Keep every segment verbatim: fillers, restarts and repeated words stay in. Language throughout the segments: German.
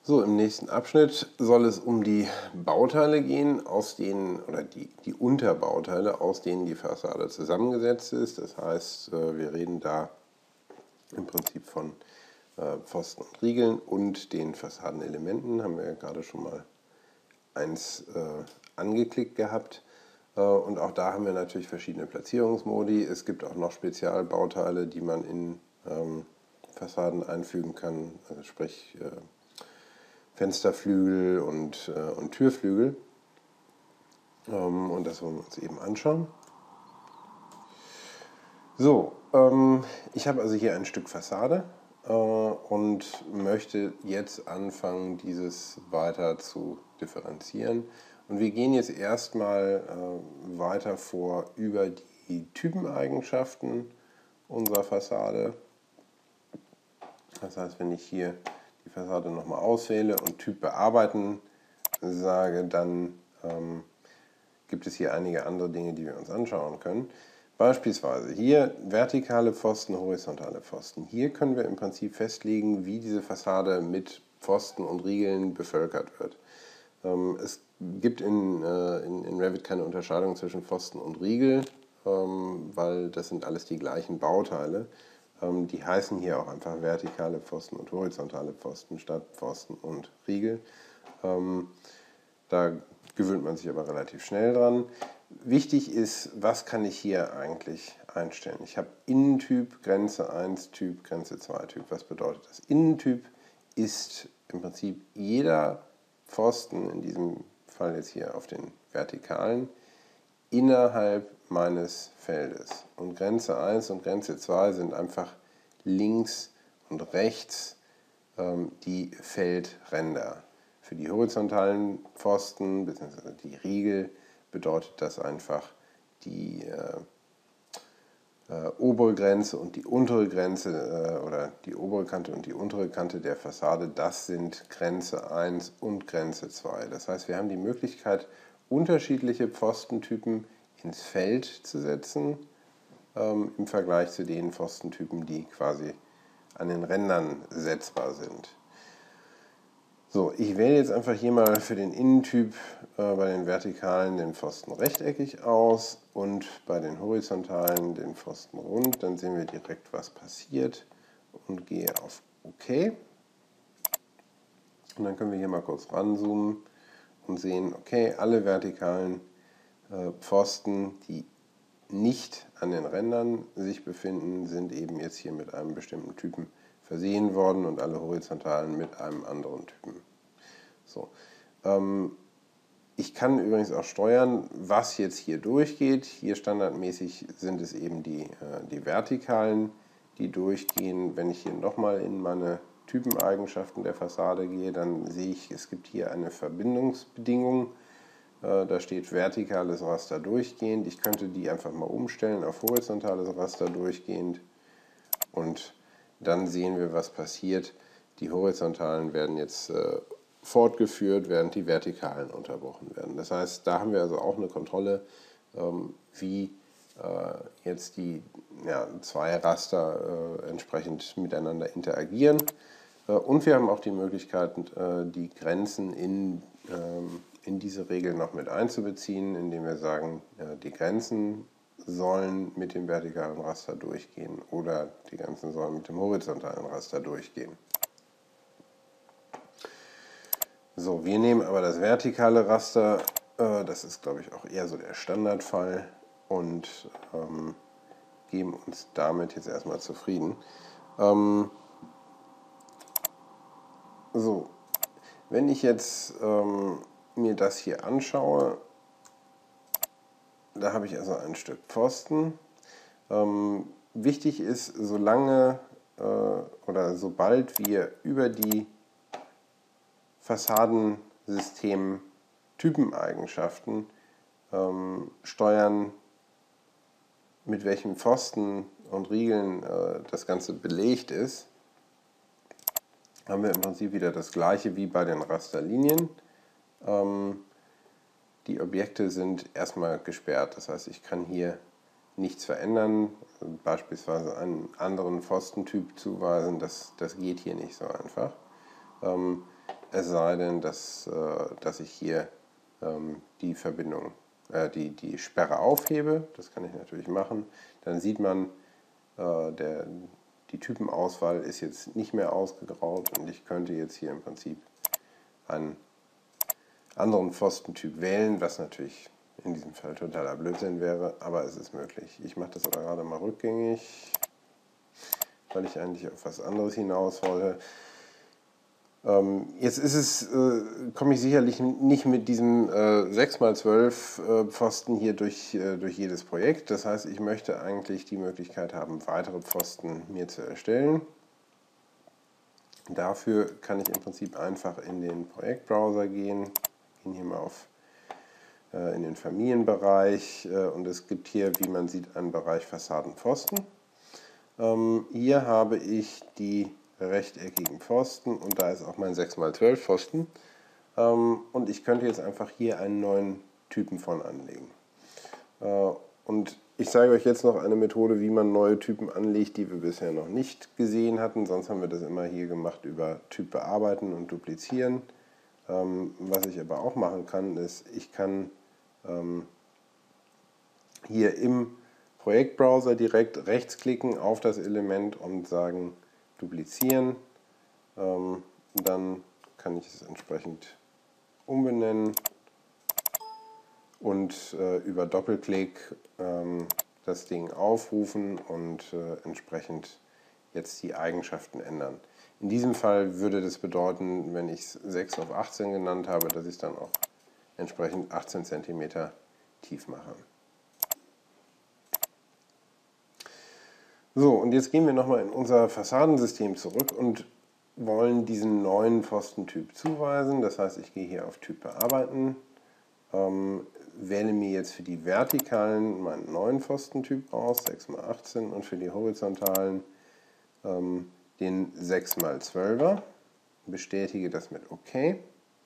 So, im nächsten Abschnitt soll es um die Bauteile gehen, aus denen, oder die, die Unterbauteile, aus denen die Fassade zusammengesetzt ist. Das heißt, wir reden da im Prinzip von Pfosten und Riegeln und den Fassadenelementen. Haben wir ja gerade schon mal eins äh, angeklickt gehabt. Äh, und auch da haben wir natürlich verschiedene Platzierungsmodi. Es gibt auch noch Spezialbauteile, die man in ähm, Fassaden einfügen kann, also sprich äh, Fensterflügel und, äh, und Türflügel. Ähm, und das wollen wir uns eben anschauen. So, ähm, ich habe also hier ein Stück Fassade äh, und möchte jetzt anfangen, dieses weiter zu differenzieren. Und wir gehen jetzt erstmal äh, weiter vor über die Typeneigenschaften unserer Fassade. Das heißt, wenn ich hier die Fassade nochmal auswähle und Typ bearbeiten sage, dann ähm, gibt es hier einige andere Dinge, die wir uns anschauen können. Beispielsweise hier vertikale Pfosten, horizontale Pfosten. Hier können wir im Prinzip festlegen, wie diese Fassade mit Pfosten und Riegeln bevölkert wird. Ähm, es gibt in, äh, in, in Revit keine Unterscheidung zwischen Pfosten und Riegel, ähm, weil das sind alles die gleichen Bauteile. Ähm, die heißen hier auch einfach vertikale Pfosten und horizontale Pfosten statt Pfosten und Riegel. Ähm, da gewöhnt man sich aber relativ schnell dran. Wichtig ist, was kann ich hier eigentlich einstellen? Ich habe Innentyp, Grenze eins, Typ, Grenze zwei, Typ. Was bedeutet das? Innentyp ist im Prinzip jeder Pfosten, in diesem Fall jetzt hier auf den vertikalen, innerhalb meines Feldes. Und Grenze eins und Grenze zwei sind einfach links und rechts ähm, die Feldränder. Für die horizontalen Pfosten bzw. die Riegel bedeutet das einfach die äh, äh, obere Grenze und die untere Grenze äh, oder die obere Kante und die untere Kante der Fassade, das sind Grenze eins und Grenze zwei. Das heißt, wir haben die Möglichkeit, unterschiedliche Pfostentypen ins Feld zu setzen, ähm, im Vergleich zu den Pfostentypen, die quasi an den Rändern setzbar sind. So, ich wähle jetzt einfach hier mal für den Innentyp äh, bei den vertikalen den Pfosten rechteckig aus und bei den horizontalen den Pfosten rund. Dann sehen wir direkt, was passiert und gehe auf OK. Und dann können wir hier mal kurz ranzoomen und sehen, okay, alle vertikalen äh, Pfosten, die nicht an den Rändern sich befinden, sind eben jetzt hier mit einem bestimmten Typen versehen worden und alle horizontalen mit einem anderen Typen. So. Ähm, ich kann übrigens auch steuern, was jetzt hier durchgeht. Hier standardmäßig sind es eben die, äh, die vertikalen, die durchgehen. Wenn ich hier nochmal in meine Typeneigenschaften der Fassade gehe, dann sehe ich, es gibt hier eine Verbindungsbedingung. Äh, da steht vertikales Raster durchgehend. Ich könnte die einfach mal umstellen auf horizontales Raster durchgehend. Und dann sehen wir, was passiert. Die horizontalen werden jetzt äh, fortgeführt, während die vertikalen unterbrochen werden. Das heißt, da haben wir also auch eine Kontrolle, ähm, wie äh, jetzt die ja, zwei Raster äh, entsprechend miteinander interagieren. Äh, und wir haben auch die Möglichkeit, äh, die Grenzen in, ähm, in diese Regel noch mit einzubeziehen, indem wir sagen, äh, die Grenzen sollen mit dem vertikalen Raster durchgehen oder die Grenzen sollen mit dem horizontalen Raster durchgehen. So, wir nehmen aber das vertikale Raster, äh, das ist glaube ich auch eher so der Standardfall und ähm, geben uns damit jetzt erstmal zufrieden. Ähm, so, wenn ich jetzt ähm, mir das hier anschaue, da habe ich also ein Stück Pfosten. Ähm, wichtig ist, solange äh, oder sobald wir über die Fassadensystem Typeneigenschaften ähm, steuern, mit welchen Pfosten und Riegeln äh, das Ganze belegt ist, haben wir im Prinzip wieder das gleiche wie bei den Rasterlinien. Ähm, die Objekte sind erstmal gesperrt, das heißt, ich kann hier nichts verändern, beispielsweise einen anderen Pfostentyp zuweisen, das, das geht hier nicht so einfach. Ähm, es sei denn, dass, äh, dass ich hier ähm, die Verbindung, äh, die, die Sperre aufhebe. Das kann ich natürlich machen. Dann sieht man, äh, der, die Typenauswahl ist jetzt nicht mehr ausgegraut und ich könnte jetzt hier im Prinzip einen anderen Pfostentyp wählen, was natürlich in diesem Fall totaler Blödsinn wäre, aber es ist möglich. Ich mache das aber gerade mal rückgängig, weil ich eigentlich auf was anderes hinaus wollte. Ähm, jetzt ist es, äh, komme ich sicherlich nicht mit diesem äh, sechs mal zwölf äh, Pfosten hier durch, äh, durch jedes Projekt. Das heißt, ich möchte eigentlich die Möglichkeit haben, weitere Pfosten mir zu erstellen. Dafür kann ich im Prinzip einfach in den Projektbrowser gehen, gehen hier mal auf in den Familienbereich und es gibt hier, wie man sieht, einen Bereich Fassadenpfosten. Hier habe ich die rechteckigen Pfosten und da ist auch mein sechs mal zwölf Pfosten und ich könnte jetzt einfach hier einen neuen Typen von anlegen. Und ich zeige euch jetzt noch eine Methode, wie man neue Typen anlegt, die wir bisher noch nicht gesehen hatten. Sonst haben wir das immer hier gemacht über Typ bearbeiten und duplizieren. Was ich aber auch machen kann, ist, ich kann hier im Projektbrowser direkt rechtsklicken auf das Element und sagen duplizieren. Dann kann ich es entsprechend umbenennen und über Doppelklick das Ding aufrufen und entsprechend jetzt die Eigenschaften ändern. In diesem Fall würde das bedeuten, wenn ich es sechs auf achtzehn genannt habe, dass ich es dann auch entsprechend achtzehn Zentimeter tief mache. So, und jetzt gehen wir nochmal in unser Fassadensystem zurück und wollen diesen neuen Pfostentyp zuweisen. Das heißt, ich gehe hier auf Typ bearbeiten, ähm, wähle mir jetzt für die vertikalen meinen neuen Pfostentyp aus, sechs mal achtzehn, und für die horizontalen ähm, den sechs mal zwölfer, bestätige das mit OK.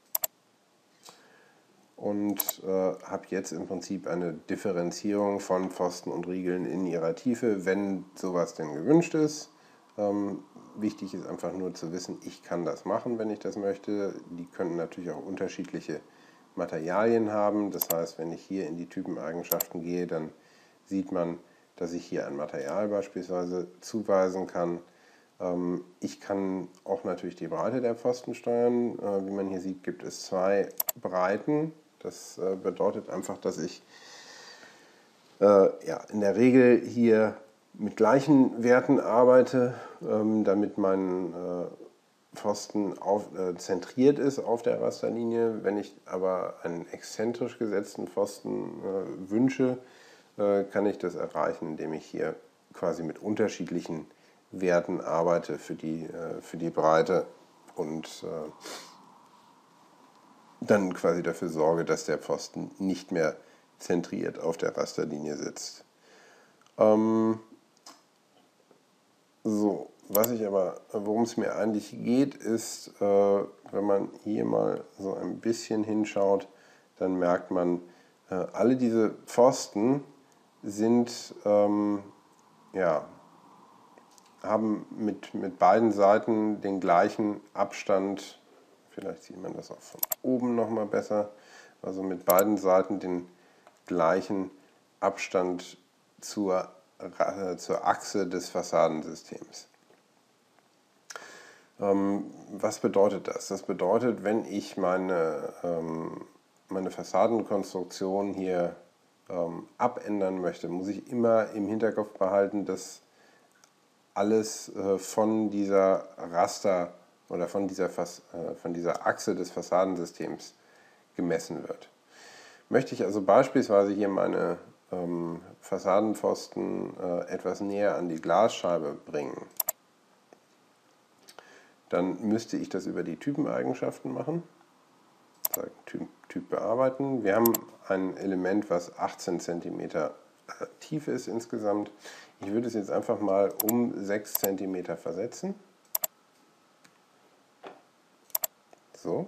Und äh, habe jetzt im Prinzip eine Differenzierung von Pfosten und Riegeln in ihrer Tiefe, wenn sowas denn gewünscht ist. Ähm, wichtig ist einfach nur zu wissen, ich kann das machen, wenn ich das möchte. Die können natürlich auch unterschiedliche Materialien haben. Das heißt, wenn ich hier in die Typeneigenschaften gehe, dann sieht man, dass ich hier ein Material beispielsweise zuweisen kann. Ähm, ich kann auch natürlich die Breite der Pfosten steuern. Äh, wie man hier sieht, gibt es zwei Breiten. Das bedeutet einfach, dass ich äh, ja, in der Regel hier mit gleichen Werten arbeite, ähm, damit mein äh, Pfosten auf, äh, zentriert ist auf der Rasterlinie. Wenn ich aber einen exzentrisch gesetzten Pfosten äh, wünsche, äh, kann ich das erreichen, indem ich hier quasi mit unterschiedlichen Werten arbeite für die, äh, für die Breite und äh, dann quasi dafür sorge, dass der Pfosten nicht mehr zentriert auf der Rasterlinie sitzt. Ähm, so, was ich aber, worum es mir eigentlich geht, ist, äh, wenn man hier mal so ein bisschen hinschaut, dann merkt man, äh, alle diese Pfosten sind, ähm, ja, haben mit, mit beiden Seiten den gleichen Abstand. Vielleicht sieht man das auch von oben noch mal besser. Also mit beiden Seiten den gleichen Abstand zur, äh, zur Achse des Fassadensystems. Ähm, was bedeutet das? Das bedeutet, wenn ich meine, ähm, meine Fassadenkonstruktion hier ähm, abändern möchte, muss ich immer im Hinterkopf behalten, dass alles äh, von dieser Raster oder von dieser, Fas äh, von dieser Achse des Fassadensystems gemessen wird. Möchte ich also beispielsweise hier meine ähm, Fassadenpfosten äh, etwas näher an die Glasscheibe bringen, dann müsste ich das über die Typeneigenschaften machen. Sagen, typ, typ bearbeiten. Wir haben ein Element, was achtzehn Zentimeter äh, tief ist insgesamt. Ich würde es jetzt einfach mal um sechs Zentimeter versetzen. So.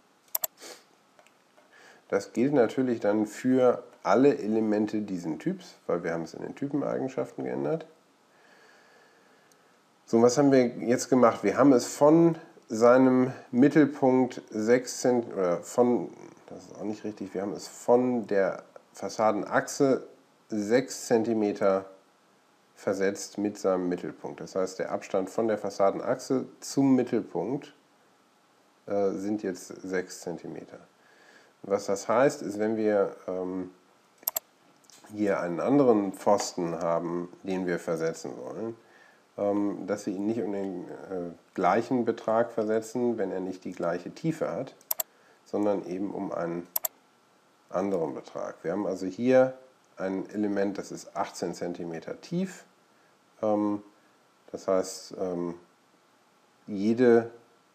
Das gilt natürlich dann für alle Elemente diesen Typs, weil wir haben es in den Typeneigenschaften geändert. So, was haben wir jetzt gemacht? Wir haben es von seinem Mittelpunkt sechs Zentimeter, oder von, das ist auch nicht richtig, wir haben es von der Fassadenachse sechs Zentimeter versetzt mit seinem Mittelpunkt. Das heißt, der Abstand von der Fassadenachse zum Mittelpunkt äh, sind jetzt sechs Zentimeter. Was das heißt, ist, wenn wir ähm, hier einen anderen Pfosten haben, den wir versetzen wollen, ähm, dass wir ihn nicht um den äh, gleichen Betrag versetzen, wenn er nicht die gleiche Tiefe hat, sondern eben um einen anderen Betrag. Wir haben also hier ein Element, das ist achtzehn Zentimeter tief. Ähm, das heißt, ähm, jede,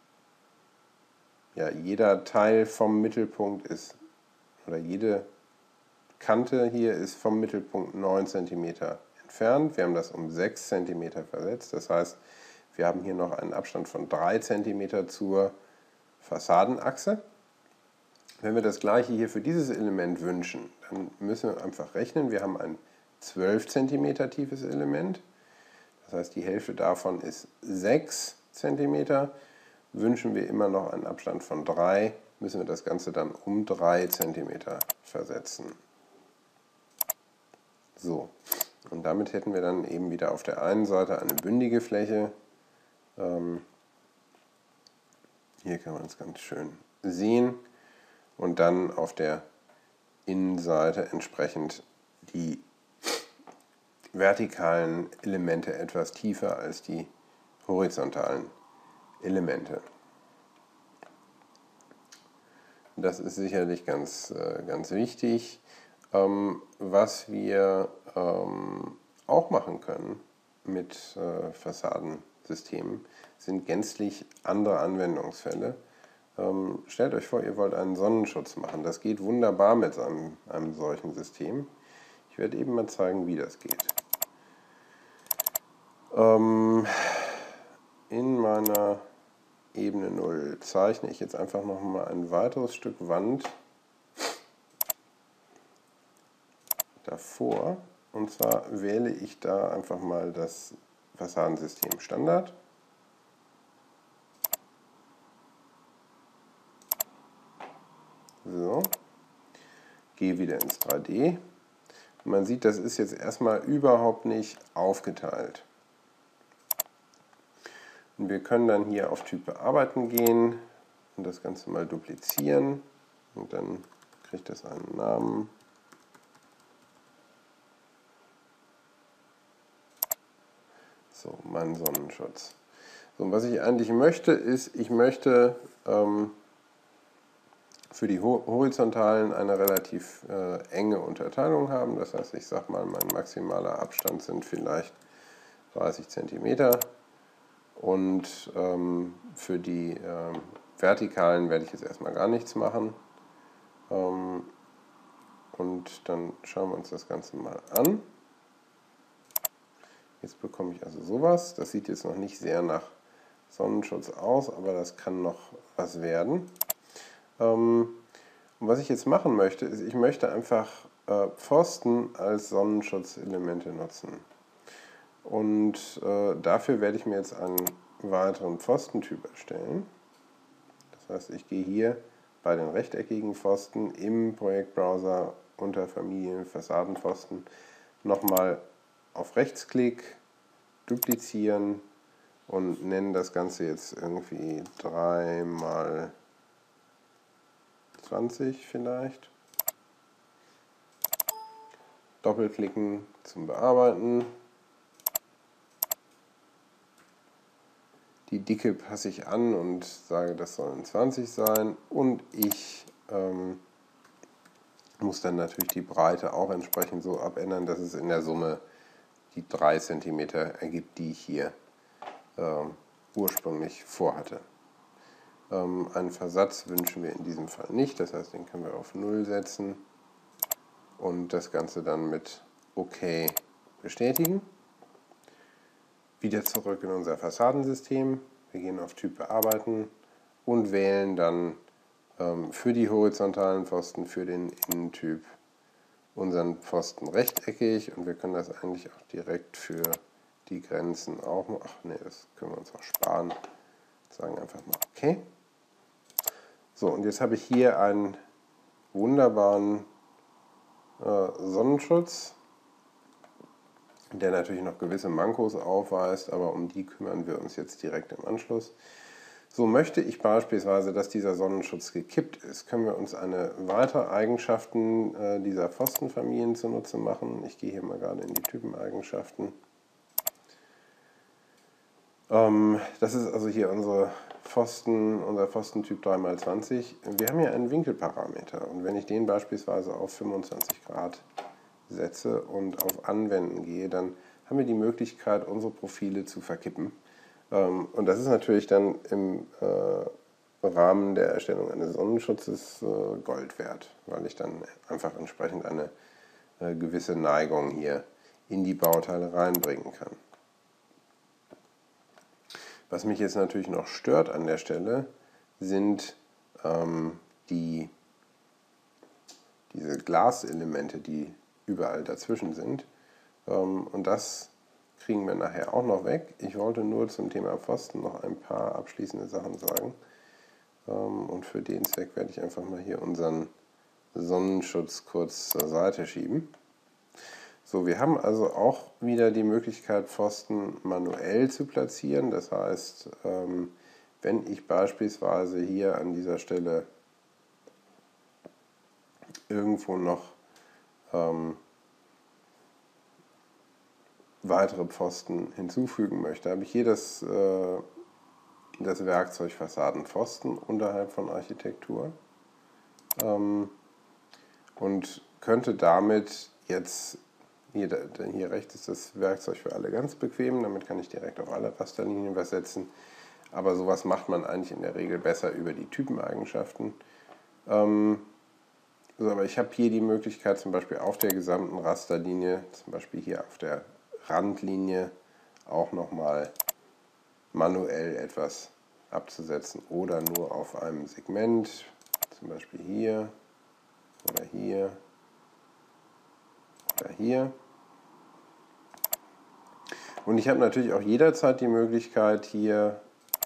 ja, jeder Teil vom Mittelpunkt ist, oder jede Kante hier ist vom Mittelpunkt neun Zentimeter entfernt. Wir haben das um sechs Zentimeter versetzt. Das heißt, wir haben hier noch einen Abstand von drei Zentimeter zur Fassadenachse. Wenn wir das gleiche hier für dieses Element wünschen, dann müssen wir einfach rechnen. Wir haben ein zwölf Zentimeter tiefes Element. Das heißt, die Hälfte davon ist sechs Zentimeter. Wünschen wir immer noch einen Abstand von drei, müssen wir das Ganze dann um drei Zentimeter versetzen. So, und damit hätten wir dann eben wieder auf der einen Seite eine bündige Fläche. Ähm, hier kann man es ganz schön sehen. Und dann auf der Innenseite entsprechend die vertikalen Elemente etwas tiefer als die horizontalen Elemente. Das ist sicherlich ganz, ganz wichtig. Ähm, was wir ähm, auch machen können mit äh, Fassadensystemen, sind gänzlich andere Anwendungsfälle. Ähm, stellt euch vor, ihr wollt einen Sonnenschutz machen. Das geht wunderbar mit einem, einem solchen System. Ich werde eben mal zeigen, wie das geht. Ähm, in meiner Ebene null zeichne ich jetzt einfach noch mal ein weiteres Stück Wand davor. Und zwar wähle ich da einfach mal das Fassadensystem Standard. So, gehe wieder ins drei D. Und man sieht, das ist jetzt erstmal überhaupt nicht aufgeteilt. Und wir können dann hier auf Typ Bearbeiten gehen und das Ganze mal duplizieren. Und dann kriegt das einen Namen. So, mein Sonnenschutz. So, und was ich eigentlich möchte, ist, ich möchte ähm, für die Horizontalen eine relativ äh, enge Unterteilung haben. Das heißt, ich sage mal, mein maximaler Abstand sind vielleicht dreißig Zentimeter. Und ähm, für die ähm, Vertikalen werde ich jetzt erstmal gar nichts machen. Ähm, und dann schauen wir uns das Ganze mal an. Jetzt bekomme ich also sowas. Das sieht jetzt noch nicht sehr nach Sonnenschutz aus, aber das kann noch was werden. Ähm, und was ich jetzt machen möchte, ist, ich möchte einfach äh, Pfosten als Sonnenschutzelemente nutzen. Und äh, dafür werde ich mir jetzt einen weiteren Pfostentyp erstellen. Das heißt, ich gehe hier bei den rechteckigen Pfosten im Projektbrowser unter Familien Fassadenpfosten nochmal auf Rechtsklick, duplizieren und nenne das Ganze jetzt irgendwie drei mal zwanzig vielleicht. Doppelklicken zum Bearbeiten. Die Dicke passe ich an und sage, das sollen zwanzig sein. Und ich ähm, muss dann natürlich die Breite auch entsprechend so abändern, dass es in der Summe die drei Zentimeter ergibt, die ich hier ähm, ursprünglich vorhatte. Ähm, einen Versatz wünschen wir in diesem Fall nicht, das heißt, den können wir auf null setzen und das Ganze dann mit OK bestätigen. Wieder zurück in unser Fassadensystem. Wir gehen auf Typ Bearbeiten und wählen dann ähm, für die horizontalen Pfosten, für den Innentyp unseren Pfosten rechteckig, und wir können das eigentlich auch direkt für die Grenzen auch machen. Ach nee, das können wir uns auch sparen. Sagen einfach mal OK. So, und jetzt habe ich hier einen wunderbaren äh, Sonnenschutz, der natürlich noch gewisse Mankos aufweist, aber um die kümmern wir uns jetzt direkt im Anschluss. So, möchte ich beispielsweise, dass dieser Sonnenschutz gekippt ist, können wir uns eine weitere Eigenschaften äh, dieser Pfostenfamilien zunutze machen. Ich gehe hier mal gerade in die Typeneigenschaften. Ähm, das ist also hier unsere Pfosten, unser Pfostentyp drei mal zwanzig. Wir haben hier einen Winkelparameter und wenn ich den beispielsweise auf fünfundzwanzig Grad setze und auf Anwenden gehe, dann haben wir die Möglichkeit, unsere Profile zu verkippen. Und das ist natürlich dann im Rahmen der Erstellung eines Sonnenschutzes Gold wert, weil ich dann einfach entsprechend eine gewisse Neigung hier in die Bauteile reinbringen kann. Was mich jetzt natürlich noch stört an der Stelle, sind ähm, die, diese Glaselemente, die überall dazwischen sind. Ähm, und das kriegen wir nachher auch noch weg. Ich wollte nur zum Thema Pfosten noch ein paar abschließende Sachen sagen. Ähm, und für den Zweck werde ich einfach mal hier unseren Sonnenschutz kurz zur Seite schieben. So, wir haben also auch wieder die Möglichkeit, Pfosten manuell zu platzieren. Das heißt, ähm, wenn ich beispielsweise hier an dieser Stelle irgendwo noch ähm, weitere Pfosten hinzufügen möchte, habe ich hier das, äh, das Werkzeug Fassadenpfosten unterhalb von Architektur ähm, und könnte damit jetzt, hier, hier rechts ist das Werkzeug für alle ganz bequem, damit kann ich direkt auf alle Rasterlinien was setzen, aber sowas macht man eigentlich in der Regel besser über die Typeneigenschaften. Ähm, so, aber ich habe hier die Möglichkeit, zum Beispiel auf der gesamten Rasterlinie, zum Beispiel hier auf der Randlinie, auch nochmal manuell etwas abzusetzen oder nur auf einem Segment, zum Beispiel hier oder hier oder hier. Und ich habe natürlich auch jederzeit die Möglichkeit, hier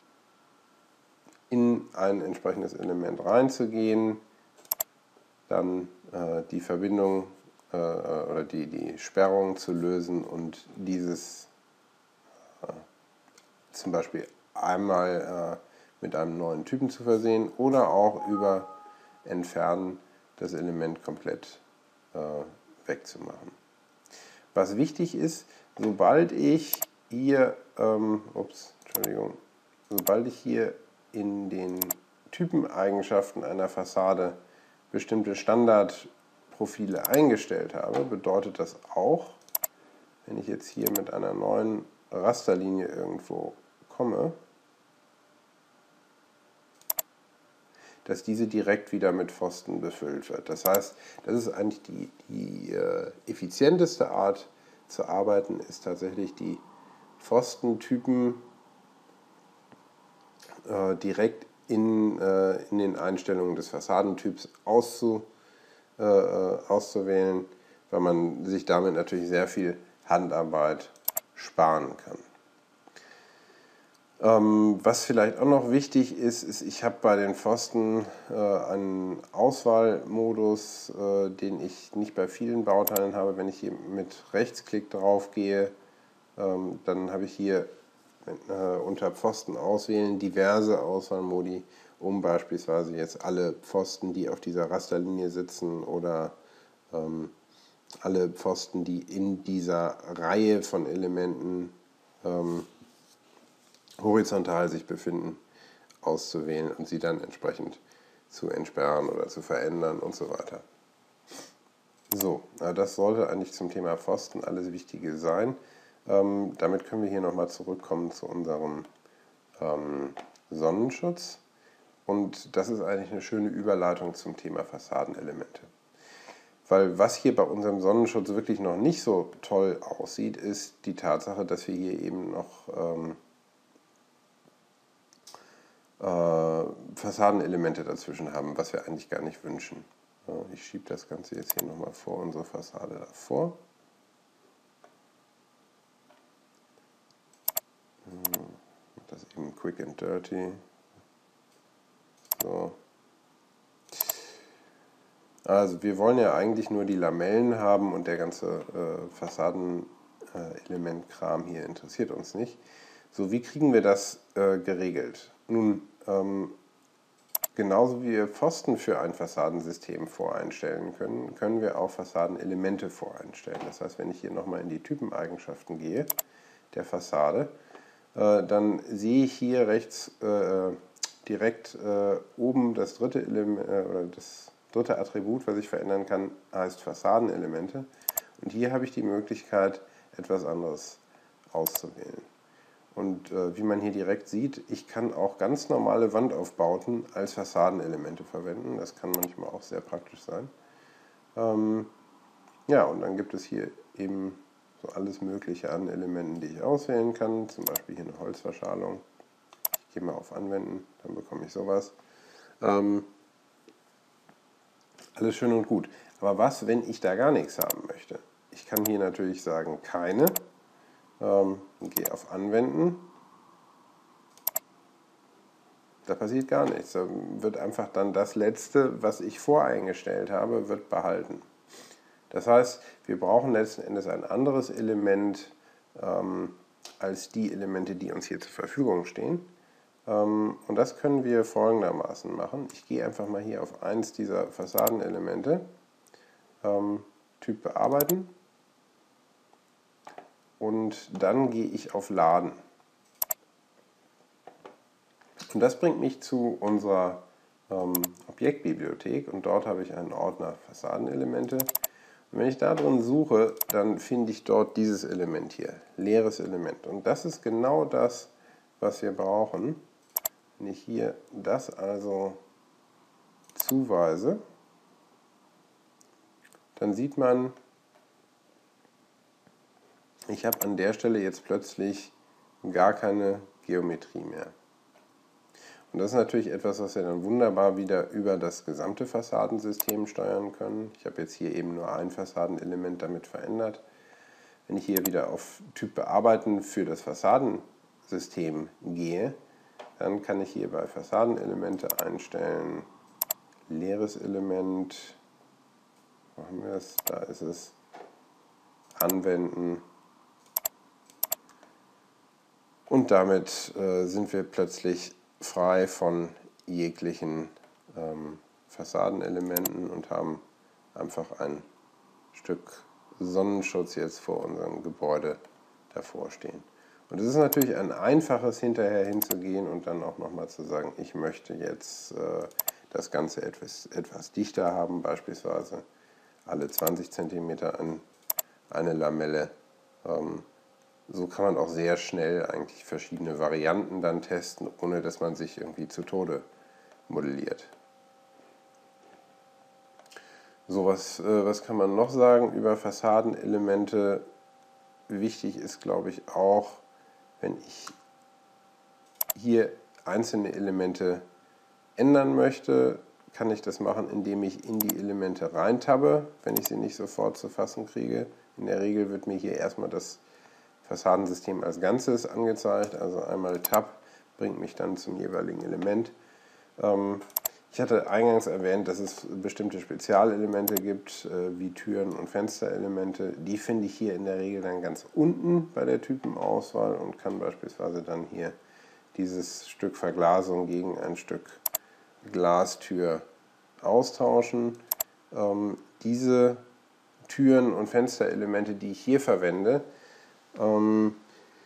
in ein entsprechendes Element reinzugehen, dann äh, die Verbindung äh, oder die, die Sperrung zu lösen und dieses äh, zum Beispiel einmal äh, mit einem neuen Typen zu versehen oder auch über Entfernen das Element komplett äh, wegzumachen. Was wichtig ist, sobald ich hier, ähm, ups, Entschuldigung, sobald ich hier in den Typeneigenschaften einer Fassade bestimmte Standardprofile eingestellt habe, bedeutet das auch, wenn ich jetzt hier mit einer neuen Rasterlinie irgendwo komme, dass diese direkt wieder mit Pfosten befüllt wird. Das heißt, das ist eigentlich die, die äh, effizienteste Art zu arbeiten, ist tatsächlich die Pfostentypen äh, direkt in, äh, in den Einstellungen des Fassadentyps auszu, äh, auszuwählen, weil man sich damit natürlich sehr viel Handarbeit sparen kann. Ähm, was vielleicht auch noch wichtig ist, ist, ich habe bei den Pfosten äh, einen Auswahlmodus, äh, den ich nicht bei vielen Bauteilen habe. Wenn ich hier mit Rechtsklick drauf gehe, ähm, dann habe ich hier äh, unter Pfosten auswählen diverse Auswahlmodi, um beispielsweise jetzt alle Pfosten, die auf dieser Rasterlinie sitzen oder ähm, alle Pfosten, die in dieser Reihe von Elementen ähm, horizontal sich befinden, auszuwählen und sie dann entsprechend zu entsperren oder zu verändern und so weiter. So, das sollte eigentlich zum Thema Pfosten alles Wichtige sein. Ähm, damit können wir hier nochmal zurückkommen zu unserem ähm, Sonnenschutz. Und das ist eigentlich eine schöne Überleitung zum Thema Fassadenelemente. Weil was hier bei unserem Sonnenschutz wirklich noch nicht so toll aussieht, ist die Tatsache, dass wir hier eben noch ähm, äh, Fassadenelemente dazwischen haben, was wir eigentlich gar nicht wünschen. Ich schiebe das Ganze jetzt hier nochmal vor unsere Fassade davor. Das eben quick and dirty. So. Also wir wollen ja eigentlich nur die Lamellen haben und der ganze äh, Fassadenelementkram hier interessiert uns nicht. So, wie kriegen wir das äh, geregelt? Nun, ähm, genauso wie wir Pfosten für ein Fassadensystem voreinstellen können, können wir auch Fassadenelemente voreinstellen. Das heißt, wenn ich hier nochmal in die Typeneigenschaften gehe, der Fassade, äh, dann sehe ich hier rechts äh, direkt äh, oben das dritte Element, äh, oder das dritte Attribut, was ich verändern kann, heißt Fassadenelemente. Und hier habe ich die Möglichkeit, etwas anderes auszuwählen. Und äh, wie man hier direkt sieht, ich kann auch ganz normale Wandaufbauten als Fassadenelemente verwenden. Das kann manchmal auch sehr praktisch sein. Ähm, ja, und dann gibt es hier eben so alles Mögliche an Elementen, die ich auswählen kann. Zum Beispiel hier eine Holzverschalung. Ich gehe mal auf Anwenden, dann bekomme ich sowas. Ähm, Alles schön und gut. Aber was, wenn ich da gar nichts haben möchte? Ich kann hier natürlich sagen, keine. Ähm, gehe auf Anwenden. Da passiert gar nichts. Da wird einfach dann das Letzte, was ich voreingestellt habe, wird behalten. Das heißt, wir brauchen letzten Endes ein anderes Element ähm, als die Elemente, die uns hier zur Verfügung stehen. Ähm, und das können wir folgendermaßen machen. Ich gehe einfach mal hier auf eins dieser Fassadenelemente, ähm, Typ bearbeiten, und dann gehe ich auf Laden. Und das bringt mich zu unserer ähm, Objektbibliothek, und dort habe ich einen Ordner Fassadenelemente. Und wenn ich da drin suche, dann finde ich dort dieses Element hier, leeres Element. Und das ist genau das, was wir brauchen. Wenn ich hier das also zuweise, dann sieht man, ich habe an der Stelle jetzt plötzlich gar keine Geometrie mehr. Und das ist natürlich etwas, was wir dann wunderbar wieder über das gesamte Fassadensystem steuern können. Ich habe jetzt hier eben nur ein Fassadenelement damit verändert. Wenn ich hier wieder auf Typ Bearbeiten für das Fassadensystem gehe, dann kann ich hier bei Fassadenelemente einstellen, leeres Element, machen wir es, da ist es, anwenden. Und damit äh, sind wir plötzlich frei von jeglichen ähm, Fassadenelementen und haben einfach ein Stück Sonnenschutz jetzt vor unserem Gebäude davor stehen. Und es ist natürlich ein einfaches, hinterher hinzugehen und dann auch nochmal zu sagen, ich möchte jetzt äh, das Ganze etwas, etwas dichter haben, beispielsweise alle zwanzig Zentimeter an eine Lamelle. Ähm, so kann man auch sehr schnell eigentlich verschiedene Varianten dann testen, ohne dass man sich irgendwie zu Tode modelliert. So, was, äh, was kann man noch sagen über Fassadenelemente? Wichtig ist, glaube ich, auch, wenn ich hier einzelne Elemente ändern möchte, kann ich das machen, indem ich in die Elemente reintabbe, wenn ich sie nicht sofort zu fassen kriege. In der Regel wird mir hier erstmal das Fassadensystem als Ganzes angezeigt, also einmal Tab bringt mich dann zum jeweiligen Element. Ich hatte eingangs erwähnt, dass es bestimmte Spezialelemente gibt, wie Türen und Fensterelemente. Die finde ich hier in der Regel dann ganz unten bei der Typenauswahl und kann beispielsweise dann hier dieses Stück Verglasung gegen ein Stück Glastür austauschen. Diese Türen und Fensterelemente, die ich hier verwende, kann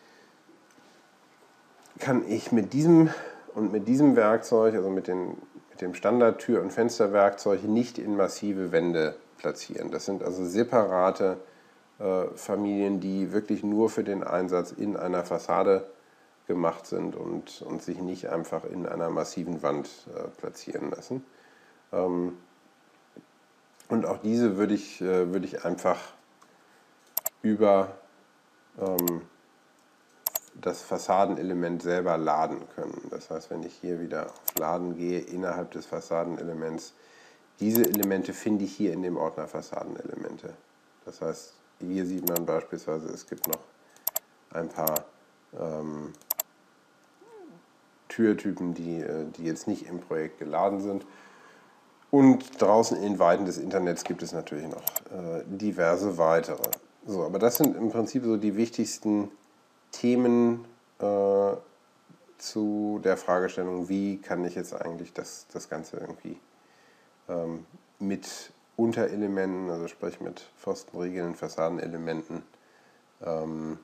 ich mit diesem und mit diesem Werkzeug, also mit, den, mit dem Standard-Tür- und Fensterwerkzeug, nicht in massive Wände platzieren. Das sind also separate äh, Familien, die wirklich nur für den Einsatz in einer Fassade gemacht sind und, und sich nicht einfach in einer massiven Wand äh, platzieren lassen. Ähm, und auch diese würde ich, äh, würde ich einfach über ähm, das Fassadenelement selber laden können. Das heißt, wenn ich hier wieder auf Laden gehe, innerhalb des Fassadenelements, diese Elemente finde ich hier in dem Ordner Fassadenelemente. Das heißt, hier sieht man beispielsweise, es gibt noch ein paar ähm, Türtypen, die, die jetzt nicht im Projekt geladen sind. Und draußen in den Weiten des Internets gibt es natürlich noch äh, diverse weitere. So, aber das sind im Prinzip so die wichtigsten Themen äh, zu der Fragestellung, wie kann ich jetzt eigentlich das, das Ganze irgendwie ähm, mit Unterelementen, also sprich mit Pfostenriegeln, Fassadenelementen, ähm,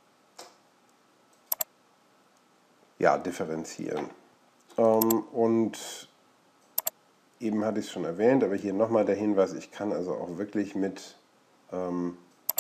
ja, differenzieren. Ähm, und eben hatte ich es schon erwähnt, aber hier nochmal der Hinweis, ich kann also auch wirklich mit, ähm,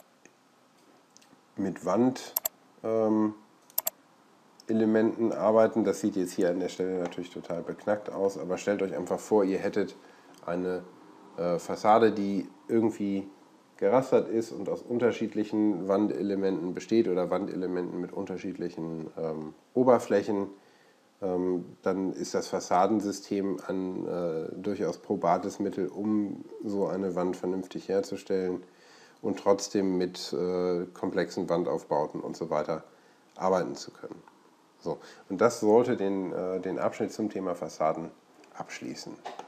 mit Wandelementen ähm, arbeiten. Das sieht jetzt hier an der Stelle natürlich total beknackt aus, aber stellt euch einfach vor, ihr hättet eine äh, Fassade, die irgendwie gerastert ist und aus unterschiedlichen Wandelementen besteht oder Wandelementen mit unterschiedlichen ähm, Oberflächen. Dann ist das Fassadensystem ein äh, durchaus probates Mittel, um so eine Wand vernünftig herzustellen und trotzdem mit äh, komplexen Wandaufbauten und so weiter arbeiten zu können. So, und das sollte den, äh, den Abschnitt zum Thema Fassaden abschließen.